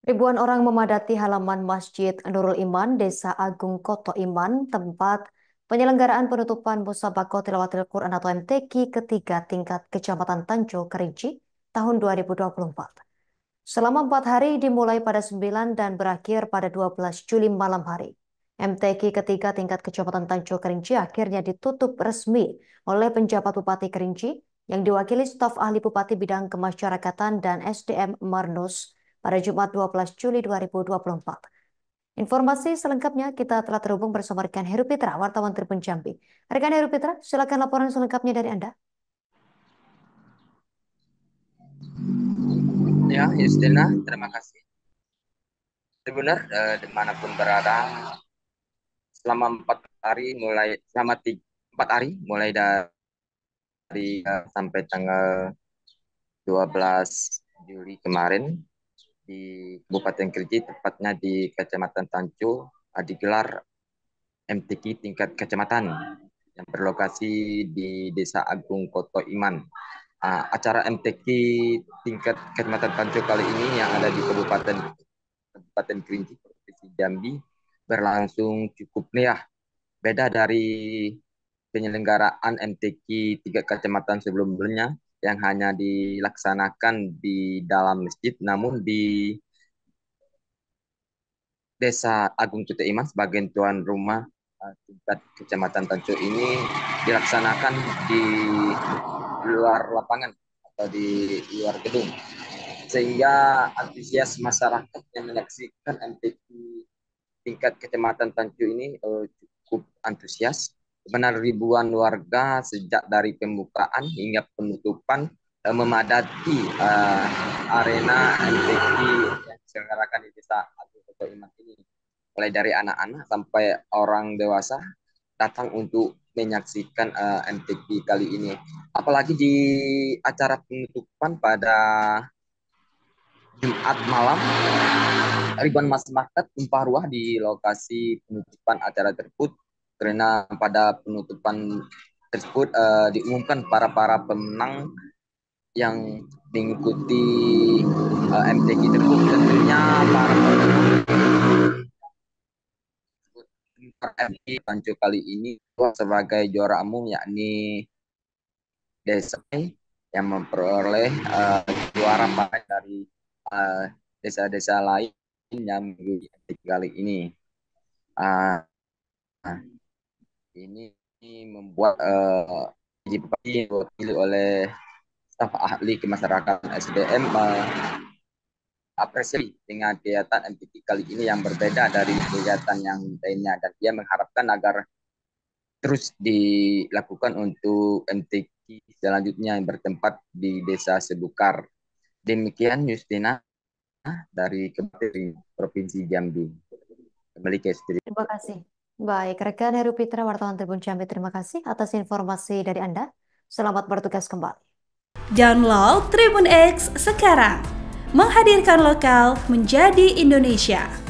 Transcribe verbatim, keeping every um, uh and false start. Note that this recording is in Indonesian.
Ribuan orang memadati halaman Masjid Nurul Iman, Desa Agung Koto Iman, tempat penyelenggaraan penutupan Musabaqah Tilawatil Quran atau M T Q ketiga tingkat Kecamatan Tanjung Kerinci tahun dua ribu dua puluh empat. Selama empat hari dimulai pada sembilan dan berakhir pada dua belas Juli malam hari. M T Q ketiga tingkat Kecamatan Tanjung Kerinci akhirnya ditutup resmi oleh penjabat Bupati Kerinci yang diwakili staf ahli Bupati Bidang Kemasyarakatan dan S D M Marnus pada Jumat dua belas Juli dua ribu dua puluh empat. Informasi selengkapnya kita telah terhubung bersama rekan Heru Pitra, wartawan Tribun Jambi. Rekan Heru Pitra, silakan laporan selengkapnya dari Anda. Ya, Justina, terima kasih. Benar, eh, dimanapun berada, selama empat hari mulai selama tiga, empat hari mulai dari eh, sampai tanggal dua belas Juli kemarin di Kabupaten Kerinci, tepatnya di Kecamatan Tancu, eh, digelar M T Q tingkat kecamatan yang berlokasi di Desa Agung Koto Iman. Uh, acara M T Q tingkat kecamatan Tancu kali ini yang ada di Kabupaten Kabupaten Kerinci, Provinsi Jambi berlangsung cukup meriah. Beda dari penyelenggaraan M T Q tiga kecamatan sebelumnya yang hanya dilaksanakan di dalam masjid, namun di Desa Agung Koto Iman sebagai tuan rumah uh, tingkat kecamatan Tancu ini dilaksanakan di luar lapangan atau di luar gedung, sehingga antusias masyarakat yang menyaksikan M T Q tingkat kecamatan Tancu ini uh, cukup antusias. Benar ribuan warga sejak dari pembukaan hingga penutupan uh, memadati uh, arena M T Q yang diselenggarakan di Desa Agung Koto Iman ini. Mulai dari anak-anak sampai orang dewasa datang untuk menyaksikan uh, M T Q kali ini. Apalagi di acara penutupan pada Jumat malam, ribuan masyarakat tumpah ruah di lokasi penutupan acara tersebut karena pada penutupan tersebut uh, diumumkan para para pemenang yang mengikuti uh, M T Q tersebut. Tentunya para pemenang M T Q Tancu kali ini sebagai juara umum yakni Desa yang memperoleh uh, juara dari uh, desa-desa lain yang mengikuti kali ini. Uh, ini membuat uh, diwakili oleh staf ahli kemasyarakatan S D M uh, apresiasi dengan kegiatan M T Q kali ini yang berbeda dari kegiatan yang lainnya, dan dia mengharapkan agar terus dilakukan untuk M T Q selanjutnya yang bertempat di Desa Sebukar. Demikian Justina dari Provinsi Jambi. Kembali ke studio. Terima kasih. Baik, rekan Heru Pitra, wartawan Tribun Jambi, terima kasih atas informasi dari Anda. Selamat bertugas kembali. Download Tribun X sekarang, menghadirkan lokal menjadi Indonesia.